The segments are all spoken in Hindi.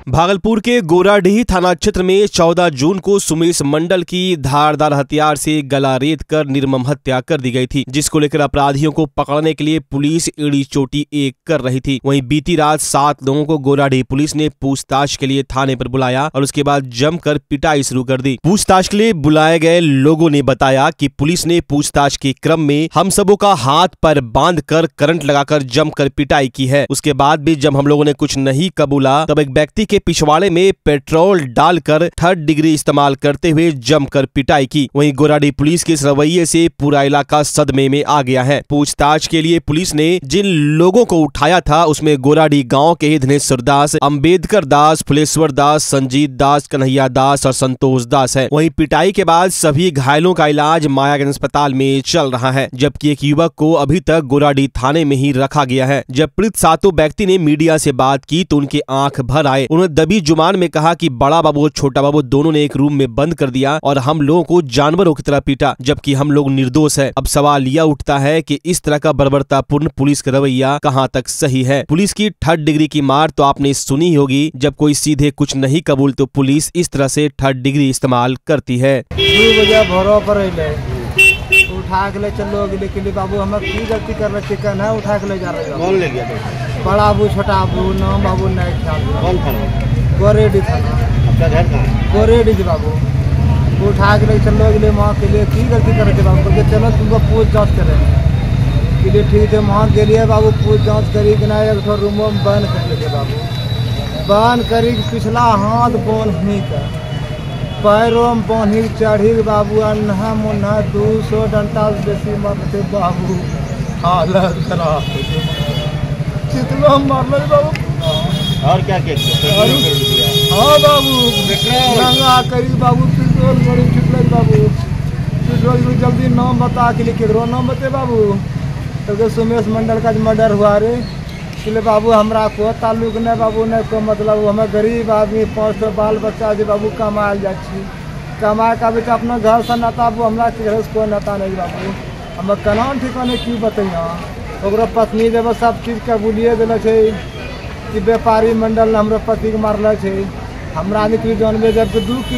भागलपुर के गोराडीह थाना क्षेत्र में 14 जून को सुमेश मंडल की धारदार हथियार से गला रेत कर निर्मम हत्या कर दी गई थी, जिसको लेकर अपराधियों को पकड़ने के लिए पुलिस एड़ी चोटी एक कर रही थी। वहीं बीती रात 7 लोगों को गोराडीह पुलिस ने पूछताछ के लिए थाने पर बुलाया और उसके बाद जमकर पिटाई शुरू कर दी। पूछताछ के लिए बुलाए गए लोगों ने बताया कि पुलिस ने पूछताछ के क्रम में हम सबों का हाथ पर बांध कर करंट लगाकर जमकर पिटाई की है। उसके बाद भी जब हम लोगों ने कुछ नहीं कबूला तब एक व्यक्ति के पिछवाड़े में पेट्रोल डालकर 3rd डिग्री इस्तेमाल करते हुए जमकर पिटाई की। वहीं गोराडीह पुलिस के इस रवैये से पूरा इलाका सदमे में आ गया है। पूछताछ के लिए पुलिस ने जिन लोगों को उठाया था उसमें गोराडीह गांव के धनेश्वर दास, अंबेडकर दास, फुलेश्वर दास, संजीत दास, कन्हैया दास और संतोष दास है। वहीं पिटाई के बाद सभी घायलों का इलाज मायागंज अस्पताल में चल रहा है, जबकि एक युवक को अभी तक गोराडीह थाने में ही रखा गया है। जब पीड़ित 7 व्यक्ति ने मीडिया से बात की तो उनके आंख भर आए। उन्होंने दबी जुबान में कहा कि बड़ा बाबू और छोटा बाबू दोनों ने एक रूम में बंद कर दिया और हम लोगों को जानवरों की तरह पीटा, जबकि हम लोग निर्दोष है। अब सवाल यह उठता है कि इस तरह का बर्बरतापूर्ण पुलिस का रवैया कहां तक सही है। पुलिस की 3rd डिग्री की मार तो आपने सुनी ही होगी, जब कोई सीधे कुछ नहीं कबूल तो पुलिस इस तरह से 3rd डिग्री इस्तेमाल करती है। 2 बजे भोरों पर उठा के ले चलो के बाबू हमें की गलती कर रहे चिकन है, उठा के ले जा रहे। कौन ले गया? बड़ा बाबू, छोटा बाबू, नाम बाबू नहीं ख्याल। कौन थाना? गोरेडीह थाना। आपका घर कहाँ है? गोरेडीह बाबू। उठा के ले चलो वहाँ के लिए की गलती कर रहे थे बाबू, बोलते चलो तुमको पूछ जाँच करें के लिए। ठीक है, वहाँ के लिए बाबू पूछ जाँच करी कि नहीं, एक रूम में बंद कर लेते बाबू। बंद करी पिछला हाथ बंद ही का, पैरों में बंधी चढ़ी बाबू, अन्हा मुन्हा 200 डंटा बेसी मरते बाबू। हालत खराब चितलो मारल बाबू। और क्या हाँ बाबू, नंगा करी बाबू, पेट्रोल बड़ी चितल बाबू। पेट्रोल जल्दी नाम बता के लिए केकरो नाम बते बाबू। तो सुमेश मंडल का मर्डर हुआ रे इसलिए बाबू हमरा को ताल्लुक नहीं बाबू, नहीं को मतलब। हमें गरीब आदमी 500 बाल बच्चा जो बाबू कमाल जा, कमाए का बेटा अपना घर से नाता बाबू, हमरा घर से कोई नाता नहीं बाबू। हमें केना ठिकाने की बतैया। ओकरो पत्नी जब सब चीज कबूलिए दिल कि व्यापारी मंडल हमरो पति के मारल है। हमरा निकली जानबे जब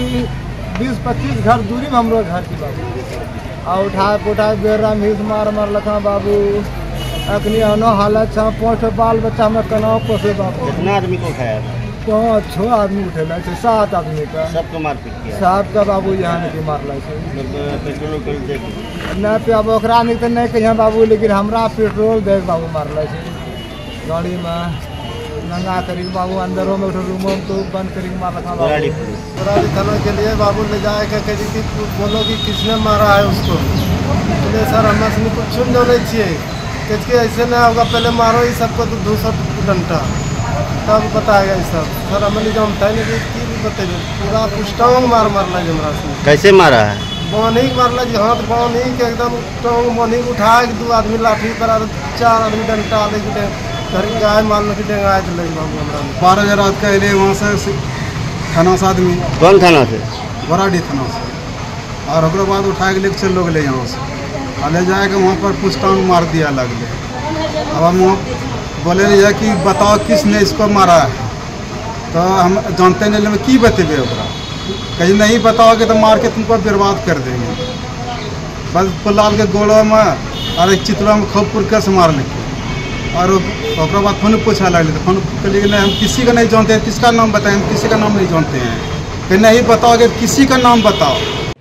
20-25 घर दूरी में हमरो घर की बाबू। और उठा बेरा में मार लखा बाबू। अखनी अनो हालत 5 बाल बच्चा में केना पोसे बाबू। कितना आदमी को उठाया? 5-6 आदमी उठेला, 7 आदमी का सबको मारपीट किया। सबका बाबू यहाँ नहीं मारल पेट्रोल नहीं पे। अब ओकरा नहीं तो नहीं कहिए बाबू, लेकिन हमरा पेट्रोल दे बाबू मारल गाड़ी में नंगा करी बाबू। अंदरों में रूमों में तो बंद करी मार रखा। गोराडीह थाना के लिए बाबू ले जाए के कही थी, बोलो कि किसने मारा है उसको। बोले सर हम कुछ जाने छे कि ऐसे नहीं होगा, पहले मारो ही सबको तो 200 डंटा तब बताएगा ये सब। सर हमें जानता है नहीं कि बतेबे, पूरा पुष्टांग मारला हमरा से। कैसे मारा है? बानी मारला जी, हाथ बानी के एकदम टांग बानी उठा के 2 आदमी लाठी पर 4 आदमी डंटा ले गाय मारने की डेंगाए चले बाबू। हमरा 12 बजे रात का अले वहाँ से थाना से आदमी। कौन थाना से? गोराडीह थाना से। और ओकरो बाद उठा के लेके चल गए यहाँ से। ले जाके वहाँ पर पुष्टांग मार दिया लगले। अब हम बोले रही है कि बताओ किसने इसको मारा है, तो हम जानते नहीं में की बतेबे ओकरा। कहीं नहीं बताओगे तो मार के तुमको बर्बाद कर देंगे। बस पुलाल के गोड़ों में और एक चितला में खूब पुरकर से मार लेके। और ओकरा बाद फोन पूछा लगे तो फोन करिए नहीं, हम किसी का नहीं जानते हैं, किसका नाम बताएं, हम किसी का नाम नहीं जानते हैं। कि नहीं बताओगे किसी का नाम बताओ।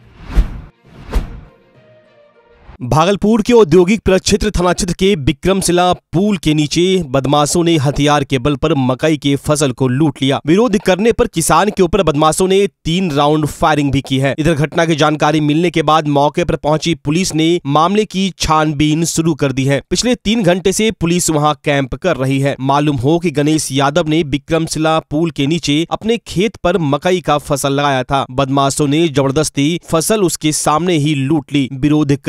भागलपुर के औद्योगिक प्रक्षेत्र थाना क्षेत्र के विक्रमशिला पुल के नीचे बदमाशों ने हथियार के बल पर मकई के फसल को लूट लिया। विरोध करने पर किसान के ऊपर बदमाशों ने 3 राउंड फायरिंग भी की है। इधर घटना की जानकारी मिलने के बाद मौके पर पहुंची पुलिस ने मामले की छानबीन शुरू कर दी है। पिछले 3 घंटे से पुलिस वहां कैंप कर रही है। मालूम हो कि गणेश यादव ने विक्रमशिला पुल के नीचे अपने खेत पर मकई का फसल लगाया था। बदमाशों ने जबरदस्ती फसल उसके सामने ही लूट ली। विरोध करने पर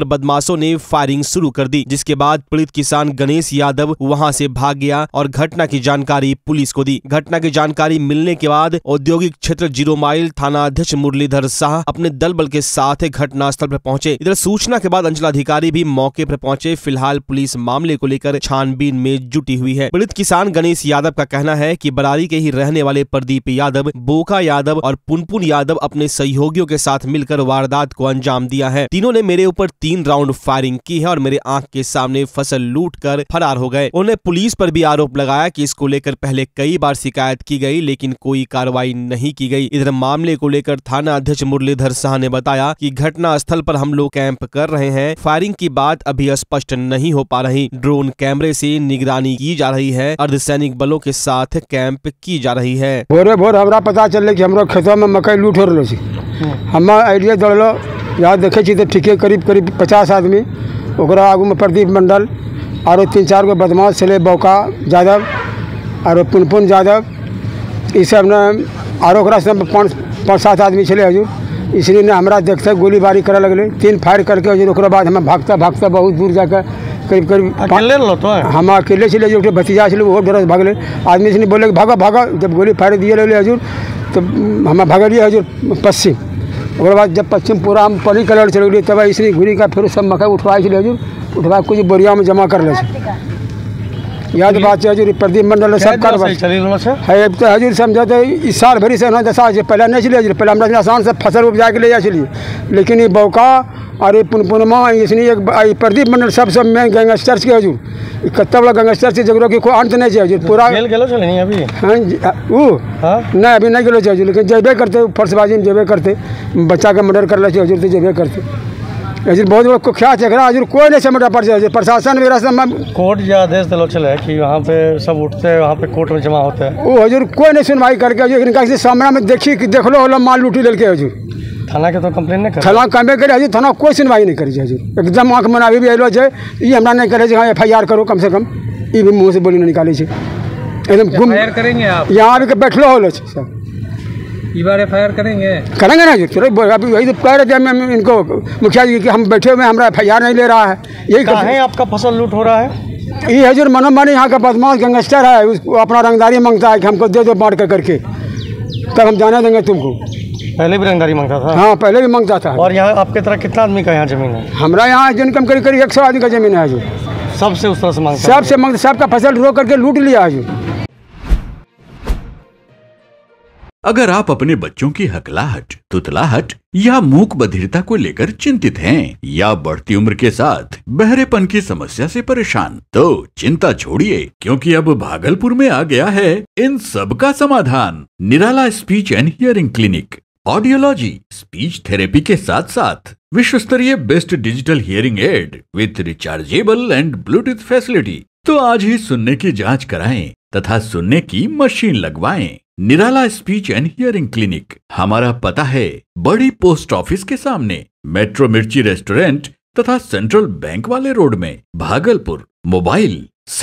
बदमाशों ने फायरिंग शुरू कर दी, जिसके बाद पीड़ित किसान गणेश यादव वहां से भाग गया और घटना की जानकारी पुलिस को दी। घटना की जानकारी मिलने के बाद औद्योगिक क्षेत्र 0 माइल थाना अध्यक्ष मुरलीधर शाह अपने दल बल के साथ घटना स्थल पर पहुंचे। इधर सूचना के बाद अंचलाधिकारी भी मौके पर पहुंचे। फिलहाल पुलिस मामले को लेकर छानबीन में जुटी हुई है। पीड़ित किसान गणेश यादव का कहना है कि बरारी के ही रहने वाले प्रदीप यादव, बोका यादव और पुनपुन यादव अपने सहयोगियों के साथ मिलकर वारदात को अंजाम दिया है। तीनों ने मेरे ऊपर 3 राउंड फायरिंग की है और मेरे आंख के सामने फसल लूटकर फरार हो गए। उन्होंने पुलिस पर भी आरोप लगाया कि इसको लेकर पहले कई बार शिकायत की गई, लेकिन कोई कार्रवाई नहीं की गई। इधर मामले को लेकर थाना अध्यक्ष मुरलीधर शाह ने बताया कि घटना स्थल पर हम लोग कैंप कर रहे हैं। फायरिंग की बात अभी स्पष्ट नहीं हो पा रही। ड्रोन कैमरे से निगरानी की जा रही है। अर्धसैनिक बलों के साथ कैंप की जा रही है। भोरे भोर हमरा पता चल कि हमरो खेतों में मकई लूट हो रहा है। हम एरिया दौड़लो, यहाँ देखे छी तो ठीके करीब 50 आदमी, ओकरा आगू में प्रदीप मंडल और 3-4 गो बदमाश चले, बौका यादव और पुनपुन यादव, ये सब ने और 5-7 आदमी चले हजूर। इसलिए ने हमरा देखते गोलीबारी करे लगले। 3 फायर करके हजूर ओकरा बाद हम भागता बहुत दूर जाकर करीब हम अकेले चले जो भतीजा चले वो डर भागले। आदमी से बोले भागा भागा, जब गोली फायर दिए लगे हजूर तो हम भागलिए हजूर पश्चिम। और बाद जब पश्चिम पूरा हम पली कलर चल गए तब इसलिए घूरी का फिर सब मकई उठवाए चले हजूर, उठवा कुछ बोरिया में जमा कर ले। याद बात है हजूर, प्रदीप मंडल सब कार्रवाई है तो हजूर समझो तो इस साल भरी से 9-10 पहले नहीं चले हजूर। पहले हमारा आसान से फसल उपजा के ले जा चलिए, लेकिन ये बौका और ये पुनपुनमा इसलिए प्रदीप मंडल सब में गैंगस्टर के हजूर, कत्ता वाला गैंगस्टर से जगह की कोई अंत नहीं है हजूर। पूरा जेल गेलो चले नहीं अभी? हाँ नहीं अभी नहीं गेलो हजूर, लेकिन जेबे करते फर्सबाजी में जेबे करते, बच्चा का मर्डर कर ले हजूर तो जेबे करते हजूर। बहुत बड़ा कुख्यात है हजूर, कोई नहीं समझ पड़ जाए। प्रशासन मेरा कोर्ट जो आदेश दिलो चले कि वहाँ पे सब उठते हैं, वहाँ पे कोर्ट में जमा होते हैं, वो हजूर कोई नहीं सुनवाई करके हजूर। इनका सामना में देखी कि देख लो होला माल लूटी लेके हजूर। थाना के तो कंप्लेन नहीं कर, थाना कमे करे हजूर, थाना कोई सुनवाई नहीं करे हजूर। एकदम आँख में अभी भी अलो है, ये हमरा नहीं करे हाँ FIR करो कम से कम, ये भी मुँह से बोली नहीं निकाले एकदम गुम करेंगे आप यहाँ भी बैठलो हो सब FIR करेंगे ना जी। चलो अभी वही तो कह रहे थे इनको मुखिया जी कि हम बैठे हुए हमारा FIR नहीं ले रहा है। यही कहें आपका फसल लूट हो रहा है। ये हजूर मनोमानी यहाँ का बदमाश गैंगस्टर है, उसको अपना रंगदारी मांगता है कि हमको दे दो बांट कर करके, तब हम जाने देंगे तुमको। पहले भी रंगदारी मांगता था? हाँ पहले भी मांगता था। और यहाँ आपके तरह कितना आदमी का यहाँ जमीन है? हमारा यहाँ जिनकम करीब 100 आदमी का जमीन है हजूर। सबसे उस तरह से मांगता? सबसे मांगता, सबका फसल रो करके लूट लिया हजूर। अगर आप अपने बच्चों की हकलाहट, तुतलाहट या मूक बधिरता को लेकर चिंतित हैं या बढ़ती उम्र के साथ बहरेपन की समस्या से परेशान, तो चिंता छोड़िए, क्योंकि अब भागलपुर में आ गया है इन सब का समाधान। Nirala speech and hearing clinic. Audiology, speech therapy के साथ साथ विश्व स्तरीय best digital hearing aid with rechargeable and Bluetooth facility. तो आज ही सुनने की जांच कराएं तथा सुनने की मशीन लगवाएं। Nirala speech and hearing clinic. हमारा पता है बड़ी पोस्ट ऑफिस के सामने, मेट्रो मिर्ची रेस्टोरेंट तथा सेंट्रल बैंक वाले रोड में, भागलपुर। मोबाइल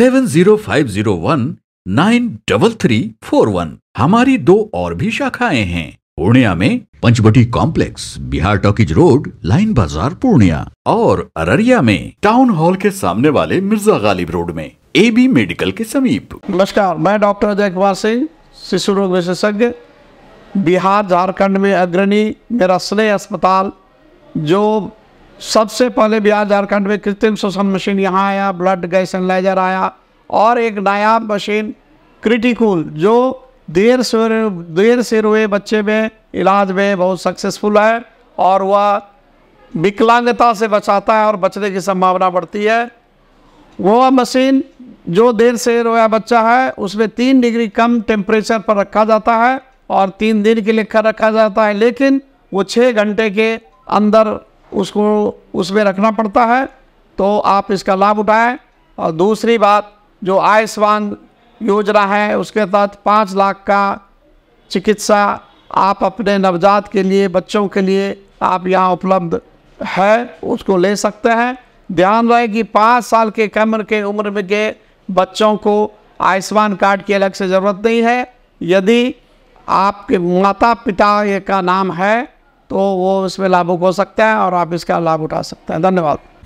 7050193341। हमारी 2 और भी शाखाएं हैं, पूर्णिया में Panchvati complex, Bihar talkies road, line Bazar Purnia, और अररिया में टाउन हॉल के सामने वाले मिर्जा गालिब रोड में, AB मेडिकल के समीप। नमस्कार, मैं डॉक्टर अजय कुमार सिंह, शिशु रोग विशेषज्ञ, बिहार झारखंड में अग्रणी मेरा स्नेह अस्पताल, जो सबसे पहले बिहार झारखंड में कृत्रिम श्वसन मशीन यहाँ आया, ब्लड गैस एनालाइजर आया, और एक नया मशीन क्रिटिकल जो देर से रोए बच्चे में इलाज में बहुत सक्सेसफुल है, और वह विकलांगता से बचाता है और बचने की संभावना बढ़ती है। वो मशीन जो देर से रोया बच्चा है उसमें 3 डिग्री कम टेम्परेचर पर रखा जाता है और 3 दिन के लिए रखा जाता है, लेकिन वो 6 घंटे के अंदर उसको उसमें रखना पड़ता है। तो आप इसका लाभ उठाएं। और दूसरी बात, जो आयुष्मान योजना है उसके तहत 5 लाख का चिकित्सा आप अपने नवजात के लिए, बच्चों के लिए आप यहाँ उपलब्ध है, उसको ले सकते हैं। ध्यान रहे कि 5 साल के कम के उम्र में के बच्चों को आयुष्मान कार्ड की अलग से ज़रूरत नहीं है। यदि आपके माता पिता का नाम है तो वो इसमें लाभुक हो सकता है और आप इसका लाभ उठा सकते हैं। धन्यवाद।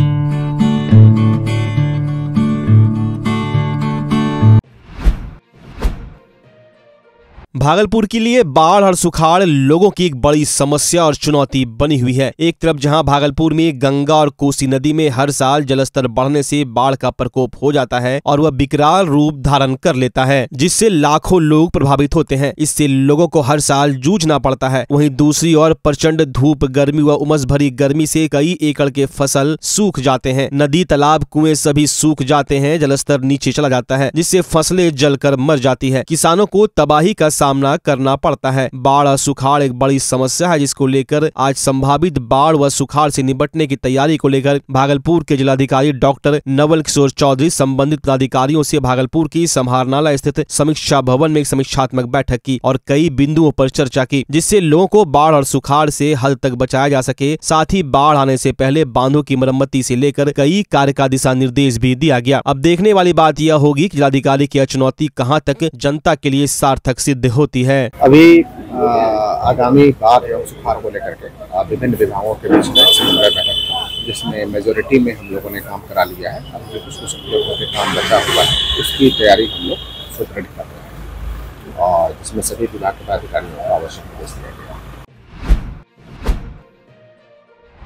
भागलपुर के लिए बाढ़ और सुखाड़ लोगों की एक बड़ी समस्या और चुनौती बनी हुई है। एक तरफ जहां भागलपुर में गंगा और कोसी नदी में हर साल जलस्तर बढ़ने से बाढ़ का प्रकोप हो जाता है और वह विकराल रूप धारण कर लेता है, जिससे लाखों लोग प्रभावित होते हैं। इससे लोगों को हर साल जूझना पड़ता है। वहीं दूसरी ओर प्रचंड धूप, गर्मी व उमस भरी गर्मी से कई एकड़ के फसल सूख जाते हैं। नदी, तालाब, कुएं सभी सूख जाते हैं। जलस्तर नीचे चला जाता है, जिससे फसलें जलकर मर जाती है। किसानों को तबाही का सामना करना पड़ता है। बाढ़ और सुखाड़ एक बड़ी समस्या है, जिसको लेकर आज संभावित बाढ़ व सुखाड़ से निपटने की तैयारी को लेकर भागलपुर के जिलाधिकारी डॉक्टर नवल किशोर चौधरी संबंधित पदाधिकारियों से भागलपुर की समाहरणालय स्थित समीक्षा भवन में एक समीक्षात्मक बैठक की और कई बिंदुओं पर चर्चा की, जिससे लोगों को बाढ़ और सुखाड़ से हद तक बचाया जा सके। साथ ही बाढ़ आने से पहले बांधों की मरम्मती से लेकर कई कार्य का दिशा निर्देश भी दिया गया। अब देखने वाली बात यह होगी कि जिलाधिकारी की चुनौती कहां तक जनता के लिए सार्थक सिद्ध होती है। अभी आगामी बाढ़ एवं सुखाड़ को लेकर के विभिन्न विभागों के बीच में समन्वय बैठक, जिसमें मेजोरिटी में हम लोगों ने काम करा लिया है। अब जो कुछ लोगों के काम बचा हुआ है उसकी तैयारी हम लोग सुदृढ़ कर रहे हैं और जिसमें सभी विभाग के अधिकारियों को आवश्यक निर्देश दिया गया है।